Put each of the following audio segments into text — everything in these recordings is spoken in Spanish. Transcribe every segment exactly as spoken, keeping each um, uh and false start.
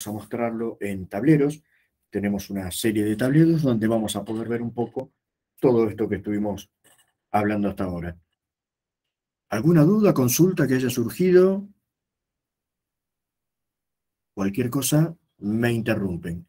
a mostrarlo en tableros. Tenemos una serie de tableros donde vamos a poder ver un poco todo esto que estuvimos hablando hasta ahora. ¿Alguna duda, consulta que haya surgido? Cualquier cosa, me interrumpen.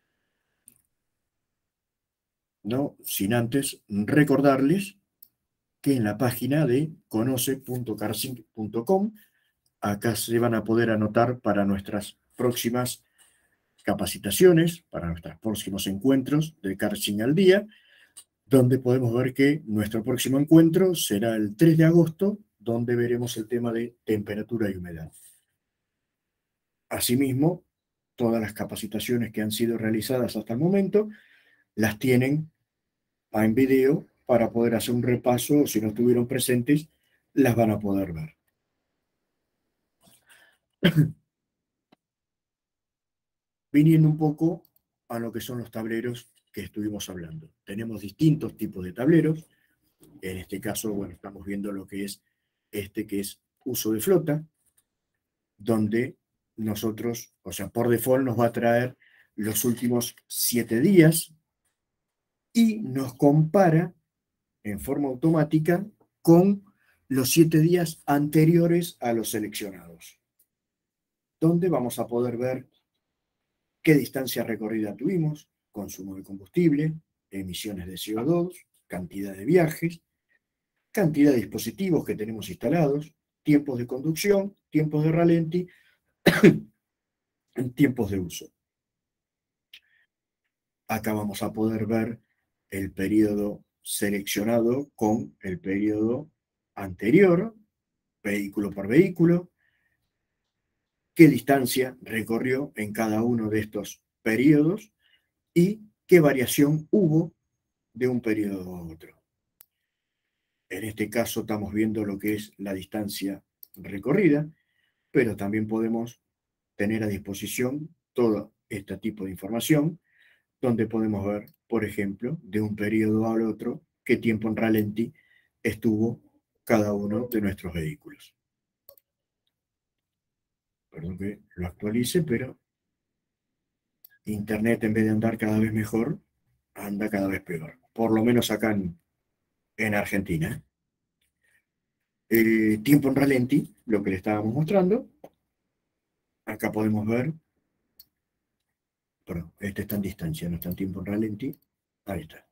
No, sin antes recordarles que en la página de conoce punto carsync punto com, acá se van a poder anotar para nuestras próximas capacitaciones, para nuestros próximos encuentros de Carsync al día, donde podemos ver que nuestro próximo encuentro será el tres de agosto, donde veremos el tema de temperatura y humedad. Asimismo, todas las capacitaciones que han sido realizadas hasta el momento las tienen en video para poder hacer un repaso, o si no estuvieron presentes, las van a poder ver. Viniendo un poco a lo que son los tableros que estuvimos hablando. Tenemos distintos tipos de tableros. En este caso, bueno, estamos viendo lo que es este que es uso de flota, donde nosotros, o sea, por default nos va a traer los últimos siete días y nos compara en forma automática con los siete días anteriores a los seleccionados, donde vamos a poder ver qué distancia recorrida tuvimos, consumo de combustible, emisiones de C O dos, cantidad de viajes, cantidad de dispositivos que tenemos instalados, tiempos de conducción, tiempos de ralentí, tiempos de uso. Acá vamos a poder ver el periodo seleccionado con el periodo anterior, vehículo por vehículo, qué distancia recorrió en cada uno de estos periodos y qué variación hubo de un periodo a otro. En este caso estamos viendo lo que es la distancia recorrida, pero también podemos tener a disposición todo este tipo de información, donde podemos ver, por ejemplo, de un periodo al otro, qué tiempo en ralentí estuvo cada uno de nuestros vehículos. Perdón que lo actualice, pero Internet, en vez de andar cada vez mejor, anda cada vez peor. Por lo menos acá en, en Argentina. El tiempo en ralentí, lo que le estábamos mostrando. Acá podemos ver, perdón, este está en distancia, no está en tiempo en ralentí. Ahí está.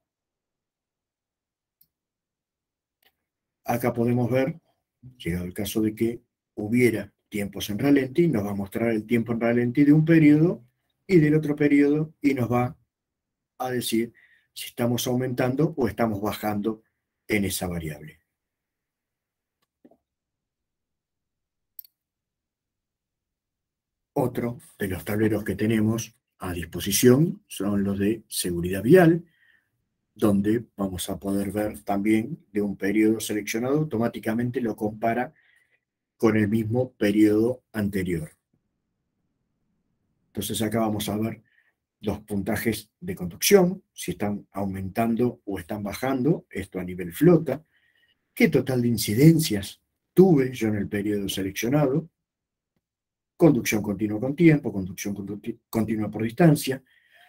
Acá podemos ver, llegado el caso de que hubiera tiempos en ralentí, nos va a mostrar el tiempo en ralentí de un periodo y del otro periodo y nos va a decir si estamos aumentando o estamos bajando en esa variable. Otro de los tableros que tenemos a disposición son los de seguridad vial, donde vamos a poder ver también de un periodo seleccionado, automáticamente lo compara con el mismo periodo anterior. Entonces acá vamos a ver los puntajes de conducción, si están aumentando o están bajando, esto a nivel flota, qué total de incidencias tuve yo en el periodo seleccionado, conducción continua con tiempo, conducción continua por distancia,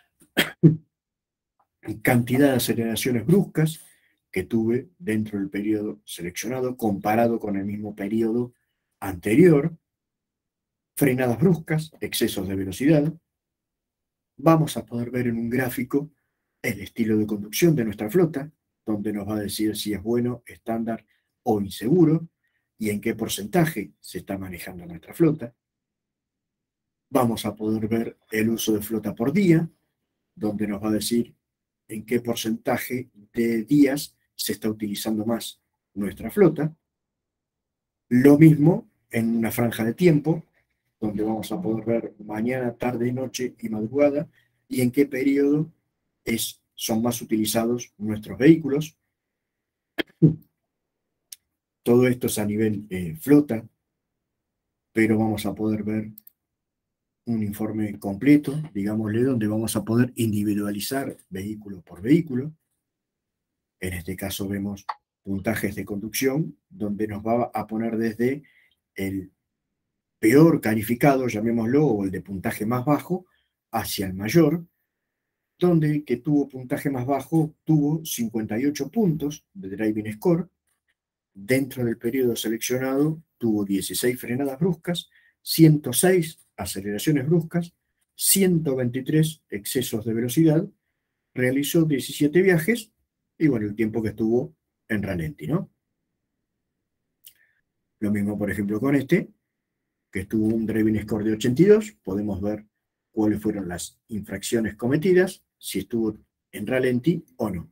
cantidad de aceleraciones bruscas que tuve dentro del periodo seleccionado comparado con el mismo periodo anterior, frenadas bruscas, excesos de velocidad. Vamos a poder ver en un gráfico el estilo de conducción de nuestra flota, donde nos va a decir si es bueno, estándar o inseguro, y en qué porcentaje se está manejando nuestra flota. Vamos a poder ver el uso de flota por día, donde nos va a decir en qué porcentaje de días se está utilizando más nuestra flota. Lo mismo en una franja de tiempo, donde vamos a poder ver mañana, tarde, noche y madrugada, y en qué periodo es, son más utilizados nuestros vehículos. Todo esto es a nivel eh, flota, pero vamos a poder ver un informe completo, digámosle, donde vamos a poder individualizar vehículo por vehículo. En este caso vemos puntajes de conducción, donde nos va a poner desde el peor calificado, llamémoslo, o el de puntaje más bajo, hacia el mayor, donde el que tuvo puntaje más bajo tuvo cincuenta y ocho puntos de driving score. Dentro del periodo seleccionado tuvo dieciséis frenadas bruscas, ciento seis aceleraciones bruscas, ciento veintitrés excesos de velocidad, realizó diecisiete viajes y bueno, el tiempo que estuvo en ralenti, ¿no? Lo mismo, por ejemplo, con este, que tuvo un driving score de ochenta y dos, podemos ver cuáles fueron las infracciones cometidas, si estuvo en ralenti o no.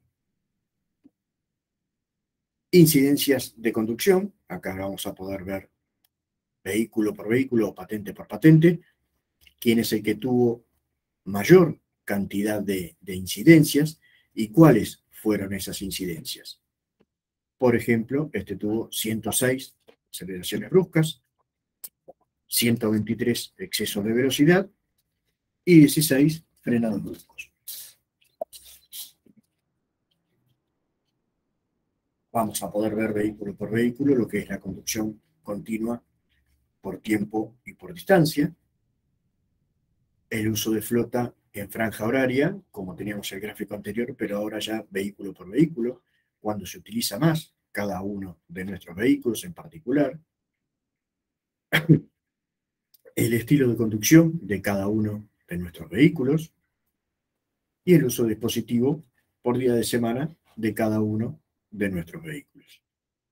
Incidencias de conducción, acá vamos a poder ver vehículo por vehículo o patente por patente, quién es el que tuvo mayor cantidad de, de incidencias y cuáles fueron esas incidencias. Por ejemplo, este tuvo ciento seis aceleraciones bruscas, ciento veintitrés excesos de velocidad y dieciséis frenados bruscos. Vamos a poder ver vehículo por vehículo lo que es la conducción continua por tiempo y por distancia, el uso de flota en franja horaria, como teníamos el gráfico anterior, pero ahora ya vehículo por vehículo, cuando se utiliza más cada uno de nuestros vehículos en particular, el estilo de conducción de cada uno de nuestros vehículos y el uso de dispositivo por día de semana de cada uno de nuestros vehículos.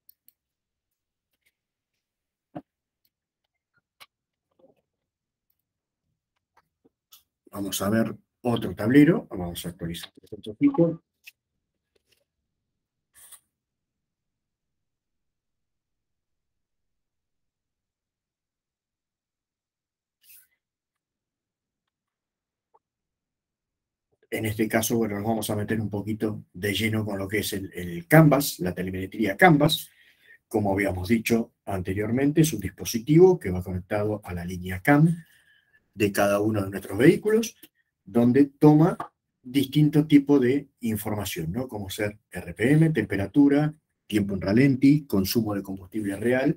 Vamos a ver otro tablero, vamos a actualizar un poquito. En este caso, bueno, nos vamos a meter un poquito de lleno con lo que es el, el Canvas, la telemetría Canvas. Como habíamos dicho anteriormente, es un dispositivo que va conectado a la línea C A M de cada uno de nuestros vehículos, donde toma distintos tipos de información, ¿no? Como ser R P M, temperatura, tiempo en ralenti, consumo de combustible real,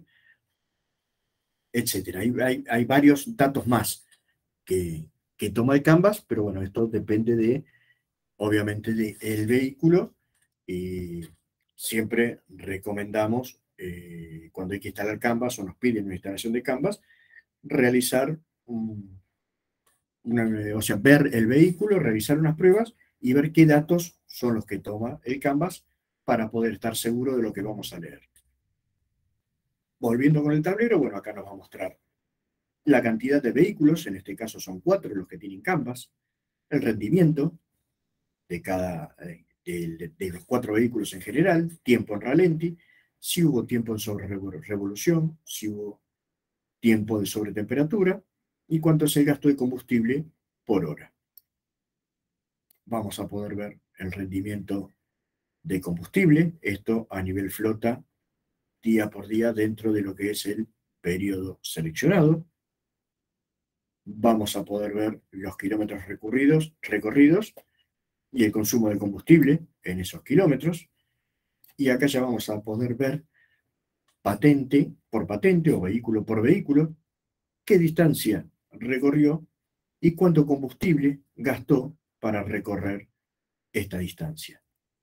etcétera. Hay, hay, hay varios datos más que, que toma el Canvas, pero bueno, esto depende de, obviamente, del vehículo y siempre recomendamos, eh, cuando hay que instalar Canvas o nos piden una instalación de Canvas, realizar un, una, o sea, ver el vehículo, revisar unas pruebas y ver qué datos son los que toma el Canvas para poder estar seguro de lo que vamos a leer. Volviendo con el tablero, bueno, acá nos va a mostrar la cantidad de vehículos, en este caso son cuatro los que tienen Canvas, el rendimiento de cada de, de, de los cuatro vehículos en general, tiempo en ralenti, si hubo tiempo en sobre revolución, si hubo tiempo de sobretemperatura y cuánto es el gasto de combustible por hora. Vamos a poder ver el rendimiento de combustible, esto a nivel flota, día por día dentro de lo que es el periodo seleccionado. Vamos a poder ver los kilómetros recorridos, recorridos y el consumo de combustible en esos kilómetros. Y acá ya vamos a poder ver patente por patente o vehículo por vehículo, qué distancia recorrió y cuánto combustible gastó para recorrer esta distancia.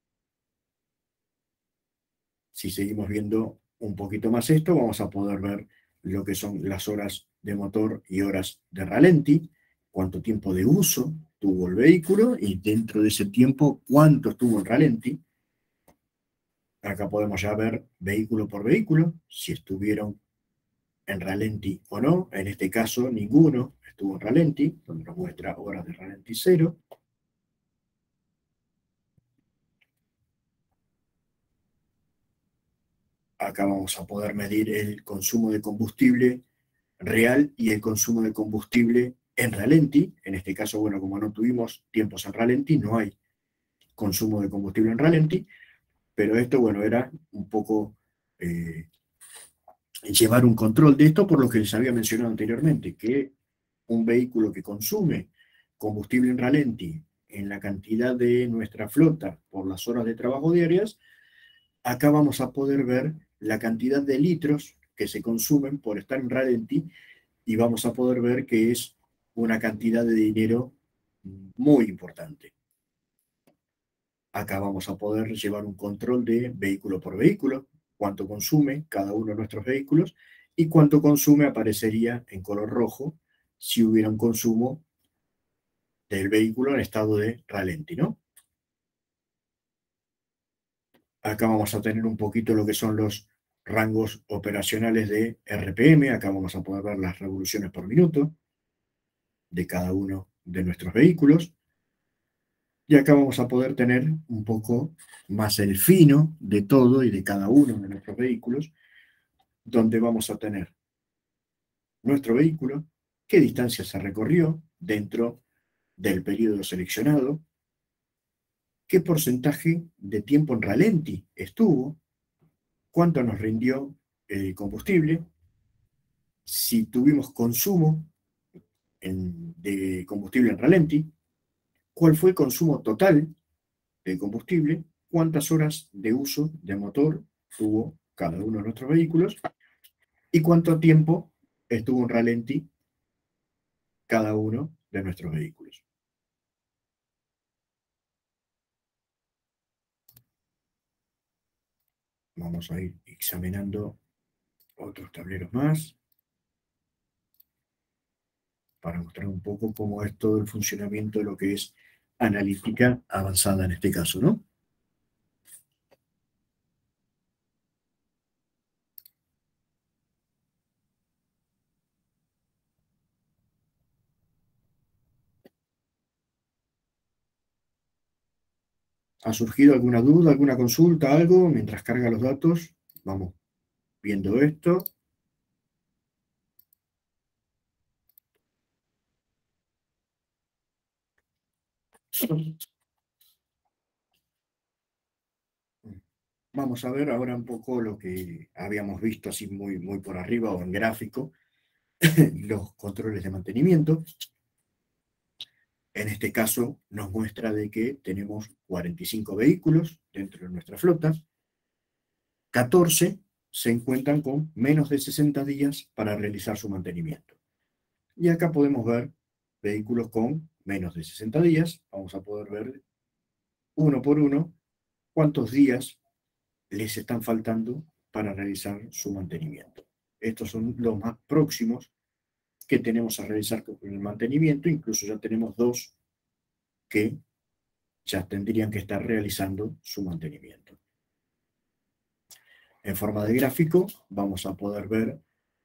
Si seguimos viendo un poquito más esto, vamos a poder ver lo que son las horas de motor y horas de ralenti, cuánto tiempo de uso tuvo el vehículo y dentro de ese tiempo cuánto estuvo en ralenti. Acá podemos ya ver vehículo por vehículo, si estuvieron en ralenti o no. En este caso, ninguno estuvo en ralenti, donde nos muestra horas de ralenti cero. Acá vamos a poder medir el consumo de combustible real y el consumo de combustible en ralenti. En este caso, bueno, como no tuvimos tiempos en ralenti, no hay consumo de combustible en ralenti, pero esto, bueno, era un poco eh, llevar un control de esto por lo que les había mencionado anteriormente, que un vehículo que consume combustible en ralenti en la cantidad de nuestra flota por las horas de trabajo diarias, acá vamos a poder ver la cantidad de litros que se consumen por estar en ralenti y vamos a poder ver que es una cantidad de dinero muy importante. Acá vamos a poder llevar un control de vehículo por vehículo, cuánto consume cada uno de nuestros vehículos y cuánto consume aparecería en color rojo si hubiera un consumo del vehículo en estado de ralenti, ¿no? Acá vamos a tener un poquito lo que son los rangos operacionales de R P M. Acá vamos a poder ver las revoluciones por minuto de cada uno de nuestros vehículos. Y acá vamos a poder tener un poco más el fino de todo y de cada uno de nuestros vehículos, donde vamos a tener nuestro vehículo, qué distancia se recorrió dentro del periodo seleccionado, qué porcentaje de tiempo en ralenti estuvo, cuánto nos rindió el combustible, si tuvimos consumo en, de combustible en ralenti, cuál fue el consumo total de combustible, cuántas horas de uso de motor tuvo cada uno de nuestros vehículos y cuánto tiempo estuvo en ralenti cada uno de nuestros vehículos. Vamos a ir examinando otros tableros más para mostrar un poco cómo es todo el funcionamiento de lo que es analítica avanzada en este caso, ¿no? ¿Ha surgido alguna duda, alguna consulta, algo? Mientras carga los datos, vamos viendo esto. Vamos a ver ahora un poco lo que habíamos visto así muy, muy por arriba o en gráfico, los controles de mantenimiento. En este caso nos muestra de que tenemos cuarenta y cinco vehículos dentro de nuestra flota, catorce se encuentran con menos de sesenta días para realizar su mantenimiento. Y acá podemos ver vehículos con menos de sesenta días, vamos a poder ver uno por uno cuántos días les están faltando para realizar su mantenimiento. Estos son los más próximos que tenemos a realizar con el mantenimiento, incluso ya tenemos dos que ya tendrían que estar realizando su mantenimiento. En forma de gráfico vamos a poder ver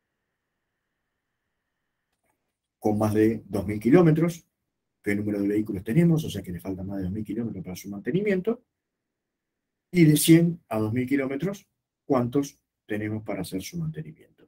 con más de dos mil kilómetros qué número de vehículos tenemos, o sea que le faltan más de dos mil kilómetros para su mantenimiento, y de cien a dos mil kilómetros cuántos tenemos para hacer su mantenimiento.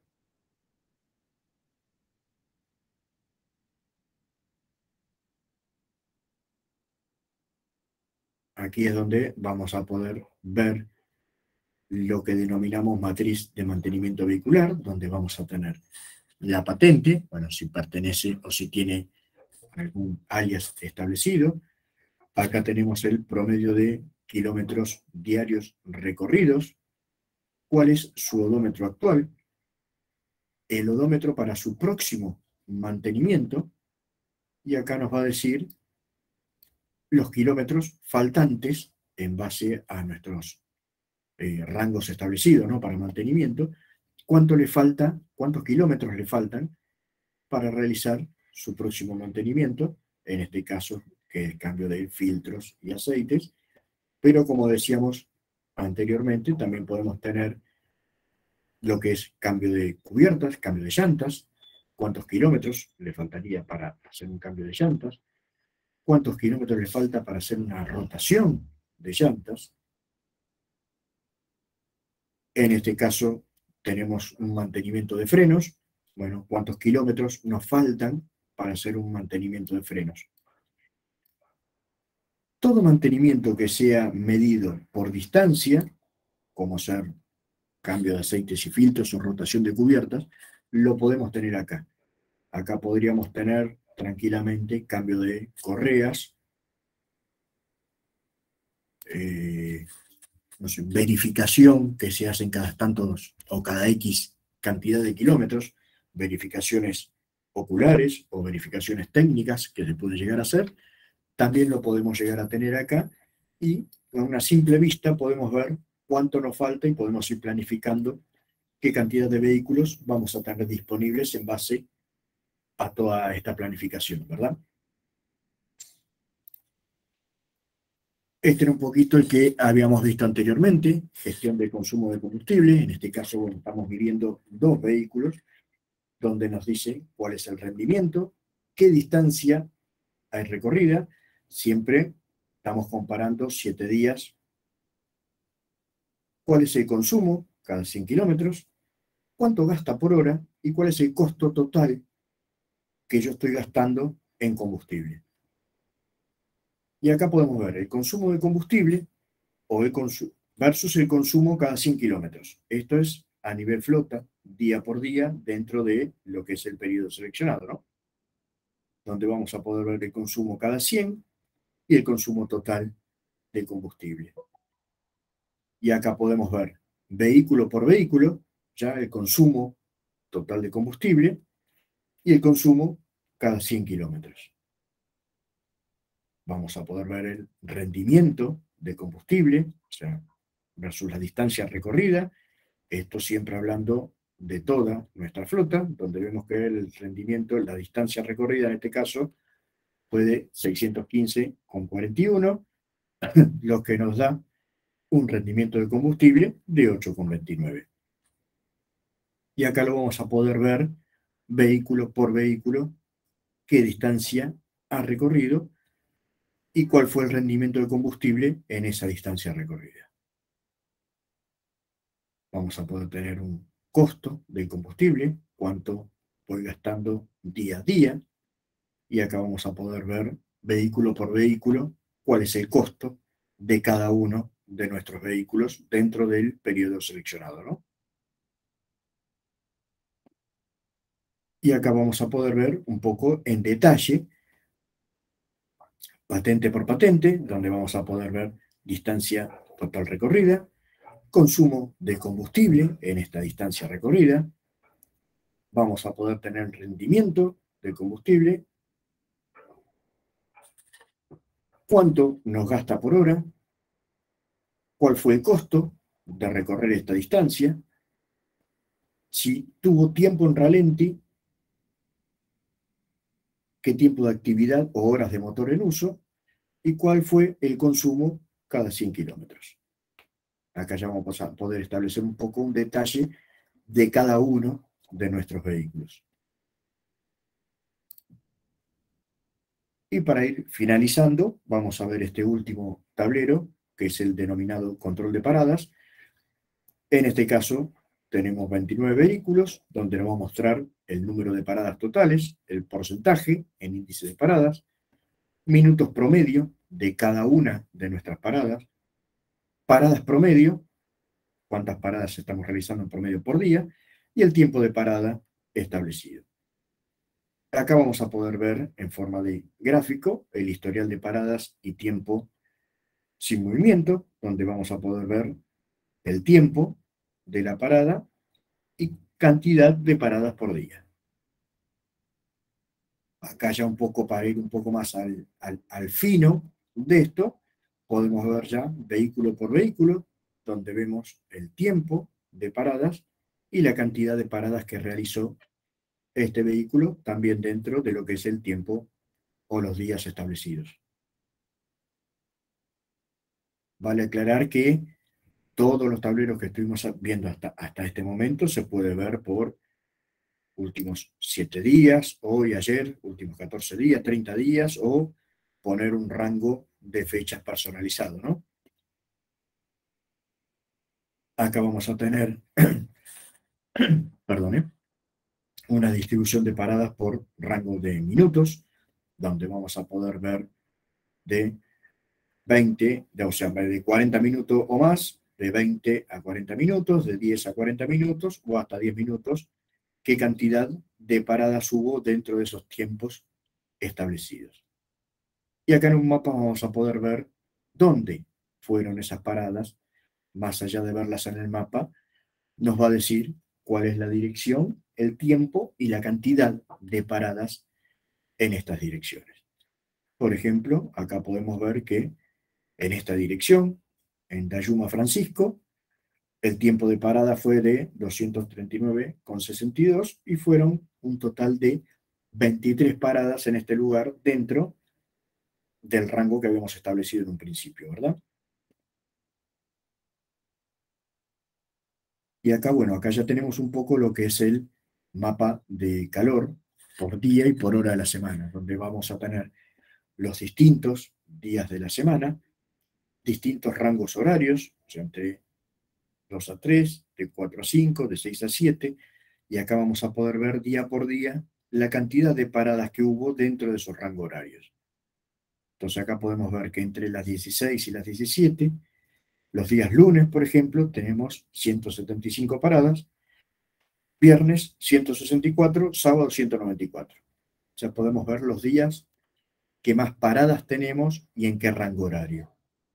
Aquí es donde vamos a poder ver lo que denominamos matriz de mantenimiento vehicular, donde vamos a tener la patente, bueno, si pertenece o si tiene algún alias establecido. Acá tenemos el promedio de kilómetros diarios recorridos, cuál es su odómetro actual, el odómetro para su próximo mantenimiento, y acá nos va a decir los kilómetros faltantes en base a nuestros eh, rangos establecidos, ¿no?, para mantenimiento, cuánto le falta, cuántos kilómetros le faltan para realizar su próximo mantenimiento, en este caso, que es cambio de filtros y aceites, pero como decíamos anteriormente, también podemos tener lo que es cambio de cubiertas, cambio de llantas, cuántos kilómetros le faltaría para hacer un cambio de llantas, cuántos kilómetros le falta para hacer una rotación de llantas. En este caso tenemos un mantenimiento de frenos, bueno, cuántos kilómetros nos faltan para hacer un mantenimiento de frenos. Todo mantenimiento que sea medido por distancia, como ser cambio de aceites y filtros o rotación de cubiertas, lo podemos tener acá. Acá podríamos tener tranquilamente cambio de correas, eh, no sé, verificación que se hacen cada tantos o cada X cantidad de kilómetros, verificaciones oculares o verificaciones técnicas que se puede llegar a hacer, también lo podemos llegar a tener acá y con una simple vista podemos ver cuánto nos falta y podemos ir planificando qué cantidad de vehículos vamos a tener disponibles en base a toda esta planificación, ¿verdad? Este era un poquito el que habíamos visto anteriormente, gestión de consumo de combustible. En este caso, bueno, estamos midiendo dos vehículos, donde nos dice cuál es el rendimiento, qué distancia hay recorrida. Siempre estamos comparando siete días, cuál es el consumo cada cien kilómetros, cuánto gasta por hora y cuál es el costo total que yo estoy gastando en combustible. Y acá podemos ver el consumo de combustible o el consumo versus el consumo cada cien kilómetros. Esto es a nivel flota, día por día, dentro de lo que es el periodo seleccionado, ¿no? Donde vamos a poder ver el consumo cada cien y el consumo total de combustible. Y acá podemos ver vehículo por vehículo, ya el consumo total de combustible y el consumo cada cien kilómetros. Vamos a poder ver el rendimiento de combustible, o sea, versus la distancia recorrida. Esto siempre hablando de toda nuestra flota, donde vemos que el rendimiento, la distancia recorrida en este caso, fue de seiscientos quince coma cuarenta y uno, lo que nos da un rendimiento de combustible de ocho coma veintinueve. Y acá lo vamos a poder ver vehículo por vehículo, qué distancia ha recorrido y cuál fue el rendimiento de combustible en esa distancia recorrida. Vamos a poder tener un costo del combustible, cuánto voy gastando día a día, y acá vamos a poder ver vehículo por vehículo cuál es el costo de cada uno de nuestros vehículos dentro del periodo seleccionado, ¿no? Y acá vamos a poder ver un poco en detalle, patente por patente, donde vamos a poder ver distancia total recorrida, consumo de combustible en esta distancia recorrida, vamos a poder tener rendimiento del combustible, cuánto nos gasta por hora, cuál fue el costo de recorrer esta distancia, si tuvo tiempo en ralenti, qué tiempo de actividad o horas de motor en uso, y cuál fue el consumo cada cien kilómetros. Acá ya vamos a poder establecer un poco un detalle de cada uno de nuestros vehículos. Y para ir finalizando, vamos a ver este último tablero, que es el denominado control de paradas. En este caso, tenemos veintinueve vehículos, donde nos va a mostrar el número de paradas totales, el porcentaje en índice de paradas, minutos promedio de cada una de nuestras paradas, paradas promedio, cuántas paradas estamos realizando en promedio por día, y el tiempo de parada establecido. Acá vamos a poder ver en forma de gráfico el historial de paradas y tiempo sin movimiento, donde vamos a poder ver el tiempo de la parada y cantidad de paradas por día. Acá ya un poco para ir un poco más al, al, al fino de esto, podemos ver ya vehículo por vehículo, donde vemos el tiempo de paradas y la cantidad de paradas que realizó este vehículo, también dentro de lo que es el tiempo o los días establecidos. Vale aclarar que todos los tableros que estuvimos viendo hasta, hasta este momento se puede ver por últimos siete días, hoy, ayer, últimos catorce días, treinta días, o poner un rango de fechas personalizado, ¿no? Acá vamos a tener, perdón, una distribución de paradas por rango de minutos, donde vamos a poder ver de veinte, de, o sea, de cuarenta minutos o más, de veinte a cuarenta minutos, de diez a cuarenta minutos o hasta diez minutos, qué cantidad de paradas hubo dentro de esos tiempos establecidos. Y acá en un mapa vamos a poder ver dónde fueron esas paradas. Más allá de verlas en el mapa, nos va a decir cuál es la dirección el tiempo y la cantidad de paradas en estas direcciones. Por ejemplo, acá podemos ver que en esta dirección, en Dayuma Francisco, el tiempo de parada fue de doscientos treinta y nueve coma sesenta y dos y fueron un total de veintitrés paradas en este lugar dentro del rango que habíamos establecido en un principio, ¿verdad? Y acá, bueno, acá ya tenemos un poco lo que es el mapa de calor por día y por hora de la semana, donde vamos a tener los distintos días de la semana, distintos rangos horarios, o sea, entre dos a tres, de cuatro a cinco, de seis a siete, y acá vamos a poder ver día por día la cantidad de paradas que hubo dentro de esos rangos horarios. Entonces acá podemos ver que entre las dieciséis y las diecisiete, los días lunes, por ejemplo, tenemos ciento setenta y cinco paradas, viernes ciento sesenta y cuatro, sábado ciento noventa y cuatro. O sea, podemos ver los días que más paradas tenemos y en qué rango horario.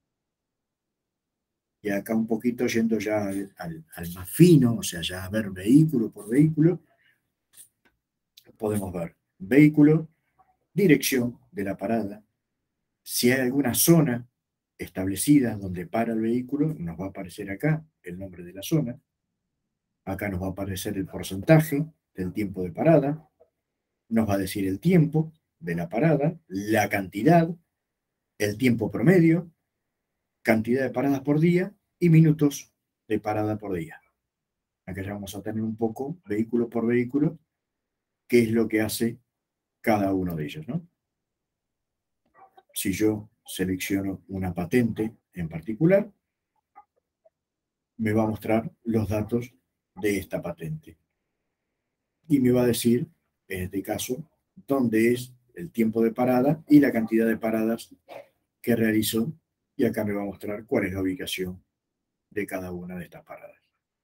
Y acá un poquito yendo ya al, al, al más fino, o sea, ya a ver vehículo por vehículo, podemos ver vehículo, dirección de la parada, si hay alguna zona establecida donde para el vehículo, nos va a aparecer acá el nombre de la zona, acá nos va a aparecer el porcentaje del tiempo de parada, nos va a decir el tiempo de la parada, la cantidad, el tiempo promedio, cantidad de paradas por día y minutos de parada por día. Acá ya vamos a tener un poco, vehículo por vehículo, qué es lo que hace cada uno de ellos, ¿no? Si yo selecciono una patente en particular, me va a mostrar los datos de esta patente. Y me va a decir, en este caso, dónde es el tiempo de parada y la cantidad de paradas que realizó. Y acá me va a mostrar cuál es la ubicación de cada una de estas paradas.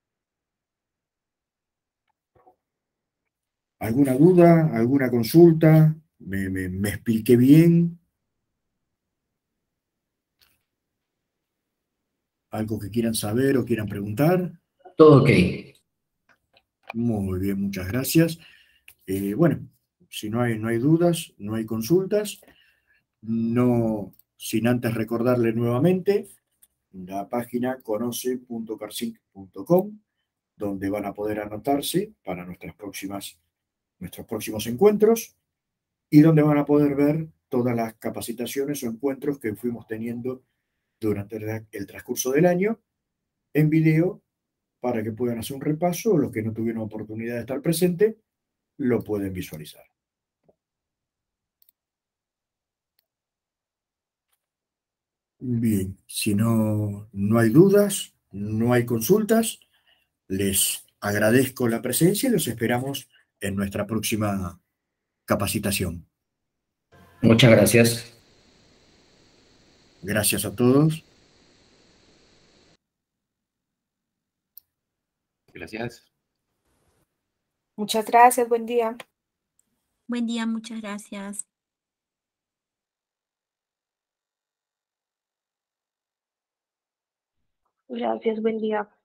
¿Alguna duda? ¿Alguna consulta? ¿Me, me, me expliqué bien? ¿Algo que quieran saber o quieran preguntar? Todo ok. Muy bien, muchas gracias. Eh, bueno, si no hay, no hay dudas, no hay consultas, no sin antes recordarle nuevamente la página conoce punto carsic punto com, donde van a poder anotarse para nuestras próximas, nuestros próximos encuentros y donde van a poder ver todas las capacitaciones o encuentros que fuimos teniendo durante el, el transcurso del año en video para que puedan hacer un repaso, o los que no tuvieron oportunidad de estar presente lo pueden visualizar. Bien, si no, no hay dudas, no hay consultas, les agradezco la presencia y los esperamos en nuestra próxima capacitación. Muchas gracias. Gracias a todos. Gracias. Muchas gracias, buen día. Buen día, muchas gracias. Gracias, buen día.